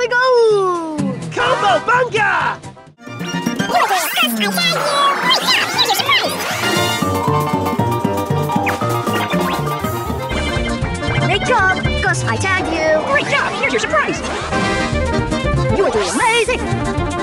we go! Combo Bunga! Great job, Gus, I tagged you. Great job! Here's your surprise! You're doing amazing.